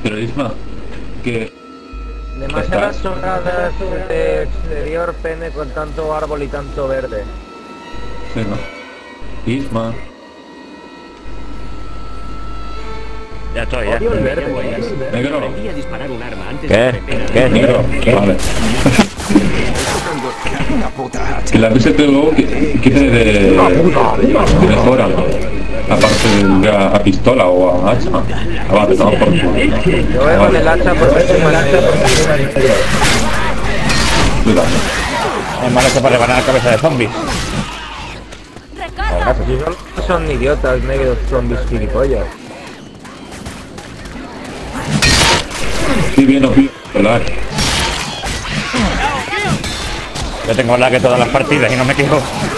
Pero Isma, que... Demasiadas zonas de exterior pene con tanto árbol y tanto verde. Sí, no. Isma. Ya estoy, ya. Odio el verde. Negro. Aprendí a disparar un arma antes ¿Qué? de meter a- ¿Qué? Negro. Vale. Que la PSTV que de mejora. Aparte de a pistola o a hacha. Ah, va, te tomas por culo. Yo voy con el hacha porque soy mal hacha. Cuidado. Es malo que para rebanar la cabeza de zombies. Son idiotas, negros zombies gilipollas. Sí, bien, no, ¿verdad? Yo tengo lag en todas las partidas y no me quejo.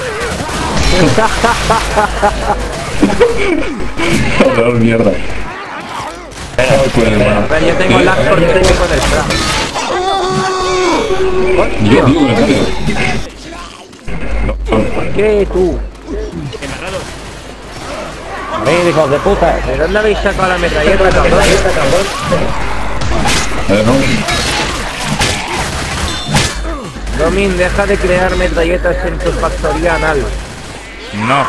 Joder, mierda. Pues, bueno. Pero yo tengo lag porque estoy con el spray. Yo digo, en serio. ¿Por qué tú? ¡Ven, hijos de puta! ¿De dónde habéis sacado la metralleta, cabrón? No. Domin, deja de crear metralletas en tu factoría anal. No.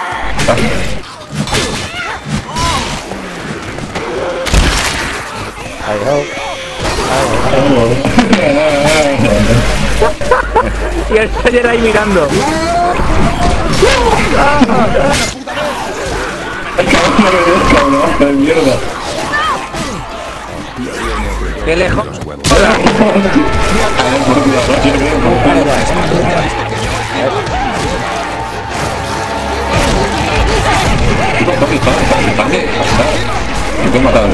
Y el señor ahí mirando. Cabrón, mierda. ¡Qué lejos! Me puedo matar.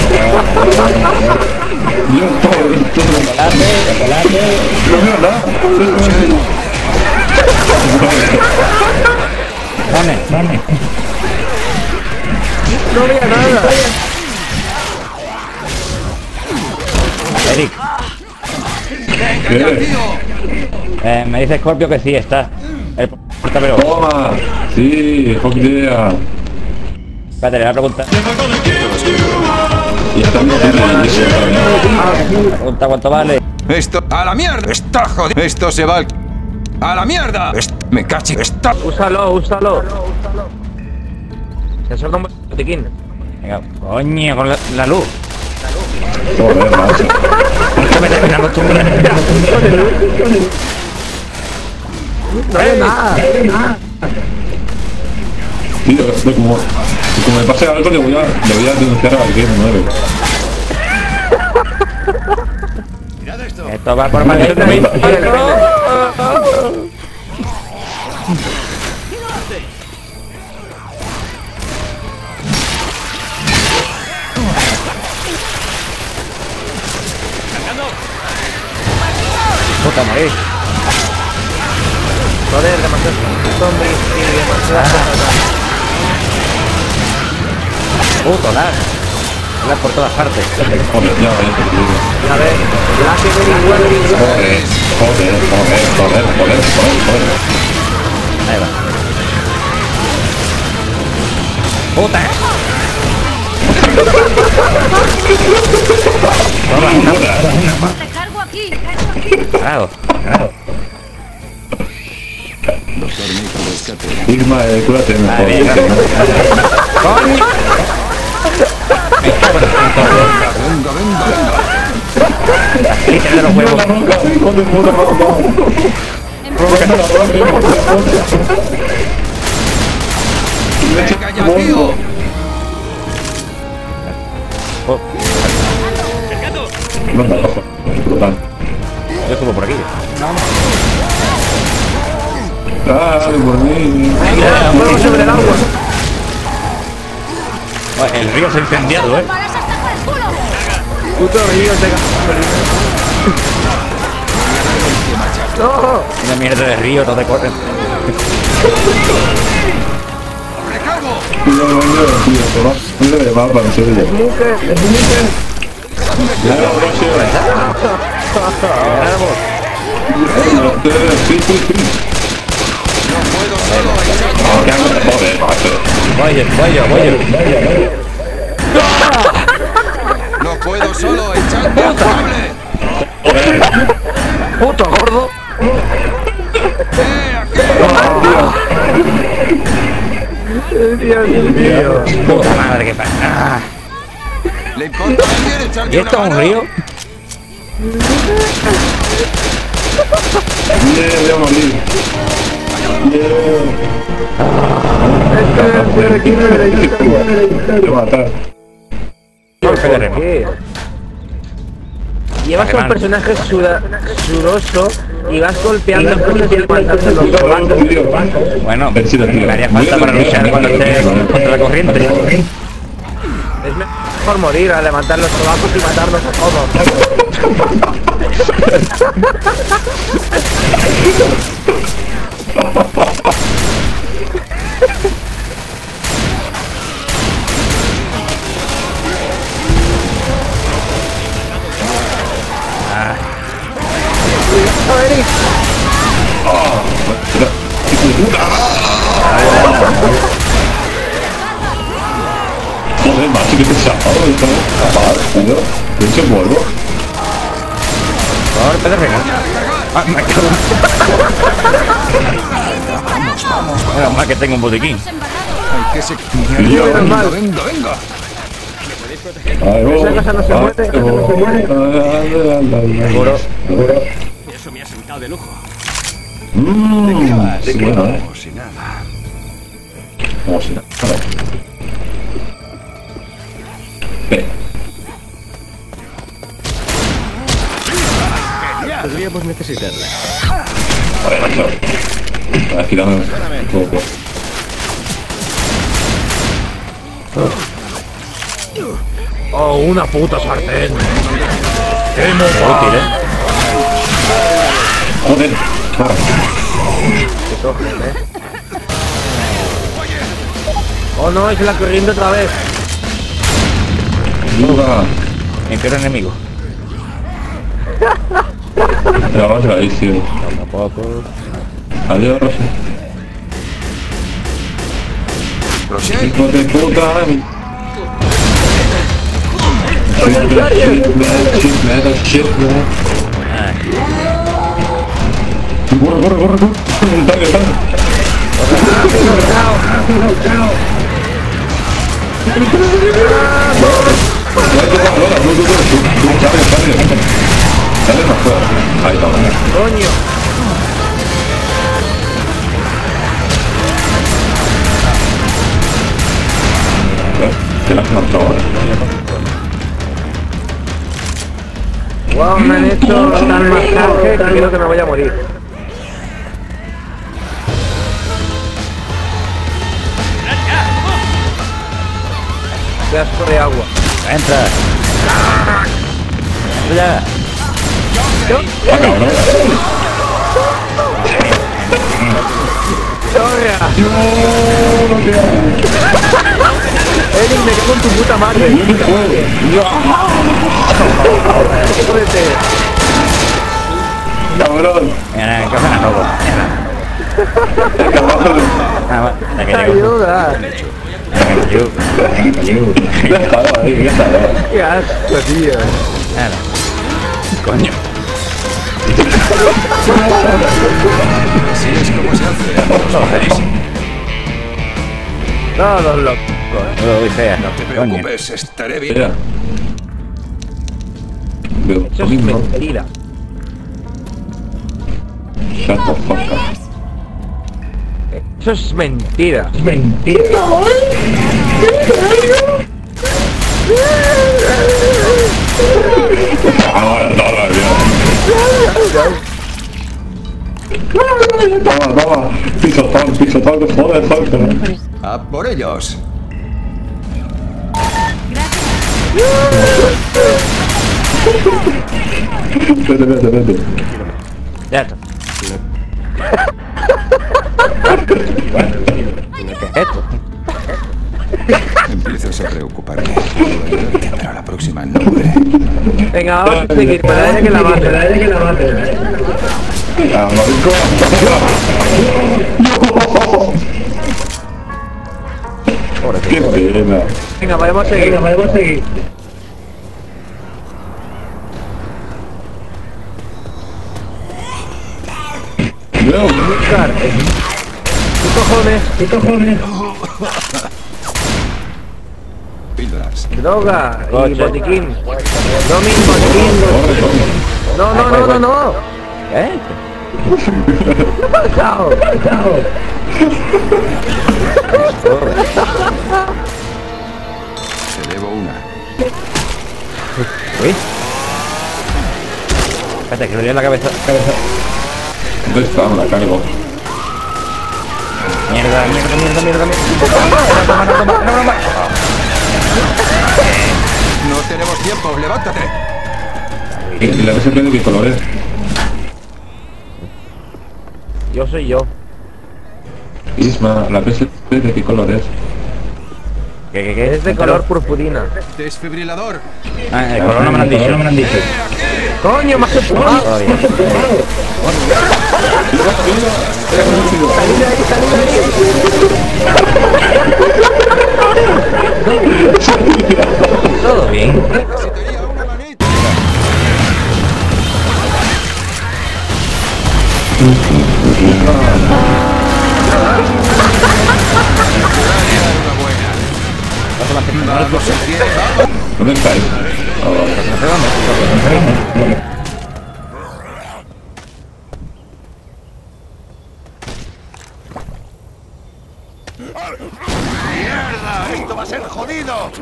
Yo todo esto. No veo nada. Dame. No veía nada. Eric, ¿Qué? me dice Scorpio que sí está. El portaveo. Toma. Sí, fuck idea. Espérate, le voy a preguntar. Y está bien. Pregunta cuánto vale. Esto a la mierda. Está jodido. Esto se va a la mierda. Me cachi. Está. Úsalo. Eso como botiquín. Venga, coño, con la luz. Joder, macho. Es que me termina acostumbrando. No hay nada. Tío, como me pase algo le voy a denunciar a Game 9. Esto va por más de puta morir. Joder, demasiados zombies y demasiadas cosas. Puto lag. Lag por todas partes. Joder, ya te digo. A ver, la que very Joder. Ahí va. Puta. Recargo aquí. Claro. Isma, cúrate mejor. Ahí va. ¡Coño! Me cago en el puto. Así que de los huevos. Venga ya, tío. Yo subo por aquí. Dale por mí. Vamos sobre el agua. El río se ha incendiado, Balas hasta por el culo. Puto río de gasolina. ¡No! Una mierda de río, no te corren. Tío, toma. Mira de mapa, en serio. Sí. Voy yo. No puedo solo, echadme al cable. ¡Puto gordo! Aquí! Dios mío. Puta madre, qué pasa. ¿Le importa a alguien echarme ¿Y esto es una un mano? río? Voy a morir. Te matar. Golpe de remo. ¿Qué? Llevas un personaje sudoso y vas golpeando cosas y levantando los sobacos. Bueno, Sí, tío. me haría falta para luchar cuando esté contra la corriente. Es mejor morir a levantar los sobacos y matarlos a todos. Joder, macho, qué pesado. Esto no es capaz, tío. De hecho, vuelvo. Golpe de remo. Ah, me cago. Menos mal que tengo un botiquín. Ay, que se... Tío, Venga, venga, venga. Esa casa no se muere, esa no se muere. Seguro. Eso me ha sentado de lujo. Sí, bueno, Como si nada. Como si nada. Podríamos necesitarla. Joder, macho. Aquí dame un poco. Oh, una puta sartén. Joder. Oh no, es la corriente otra vez. Ayuda. Mi peor enemigo. Te vamos a ir, tío. Tampoco. Adiós, Rosy. Rochelle, Hijo de puta. Shit. Corre, corre, corre, corre. Dale, dale. Dale más fuera. Ahí está. Coño. Te la has matado ahora. Wow, me han hecho tal masaje que creo que me voy a morir. Qué asco de agua. Entra. Ya. Ah, cabrón. ¡Chorra! Eric, me cago en tu puta madre. Jódete. Cabrón. Mira, que suena loco. Ah, va. La que llegó. Ayuda. Ya está, ahí, ya está. Qué asco, tío. Nada. Coño. así es como se hace. Todos locos. No lo fea. No te preocupes, estaré bien. Mira. Veo Eso lo es mismo. mentira. Shut the fuck up. Eso es mentira. Es mentira. Ahora, toma. Pisotón, joder. A por ellos. Vete. Ya está. ¿Qué es esto? Empiezas a preocuparme. Puedo ayudarte, pero la próxima no podré. Venga, vamos a seguir. Para darle que la mate. Ah, marico. Qué pena. Venga, vayamos a seguir. veo. Oscar, ¿qué cojones? Píldoras. Droga y Coche. botiquín. Domin, botiquín. Corre, corre. No. ¿Eh? Chao. Te debo una. Uy. Espérate, que me dio en la cabeza. ¿Dónde está? Me la cargo. Mierda. No tenemos tiempo, levántate. ¿Y la PSP de qué color es? Yo soy yo. Isma, la PSP de qué color es? ¿Qué? Es de color purpurina. Desfibrilador. Ah, el color no me lo han dicho. ¡Coño, me has empujado! Todavía. Todo bien. Necesitaría una manita. Vamos, si quieres, vamos. ¿Dónde estáis? ¡Mierda! ¡Esto va a ser jodido!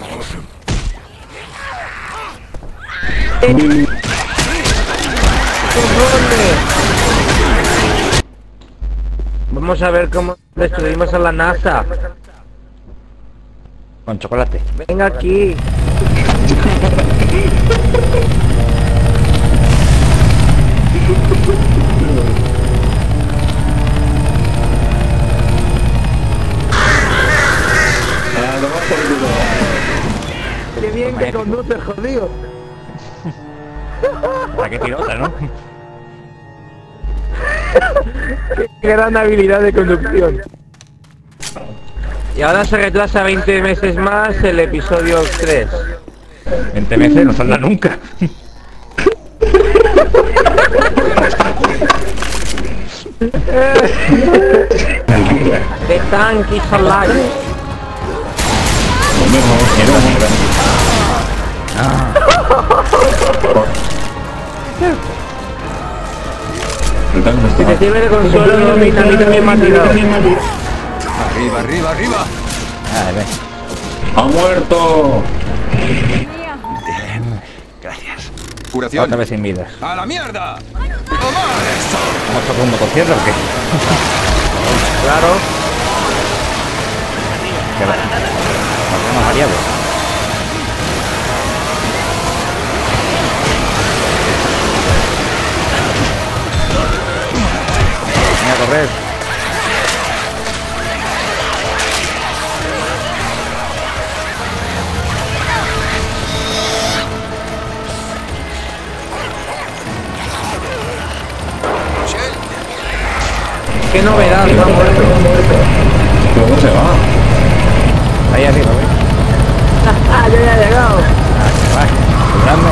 Vamos a ver cómo destruimos a la NASA. Con chocolate. Venga aquí. Qué bien que conduce, jodido. ¿Para qué tirota, no? Qué gran habilidad de conducción. Y ahora se retrasa 20 meses más el episodio 3. 20 meses no saldrá nunca. The tank is alive. El tanque Si te está. sirve de consuelo, a mí también me ha tirado. Arriba, arriba, arriba. Ah, ve. ¡Ha muerto! Gracias. Curación. Otra vez sin vidas. ¡A la mierda! ¡Tomar eso! ¿Hemos tocado un motosierra o qué? Claro. Que va. Nos hemos variado. Venga a correr. Qué novedad, no ha muerto. ¿Cómo se va? Ahí arriba, ¿ves? Ah, ya he llegado. Ah, que va. Cuidadme.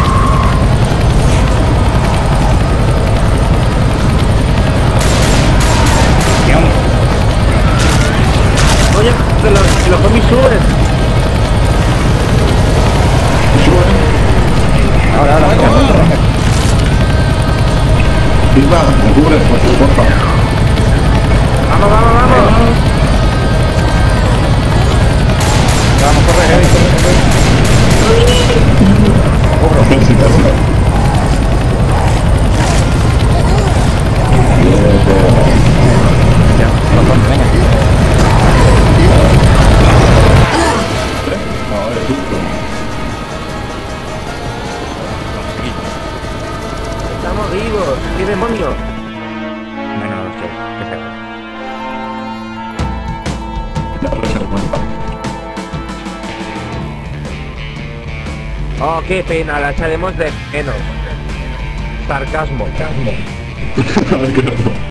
¿Qué onda? Oye, que los zombies suben. Ahora, venga. Isma, me cubres, por favor. Vamos. Vamos a correr, Ya, no, venga. No, eres justo. Estamos vivos. ¿Qué demonios? Bueno, no lo sé. ¿Qué se hace? Ya lo se cuenta. Oh, qué pena, la echaremos de menos. Sarcasmo. A ver qué tal.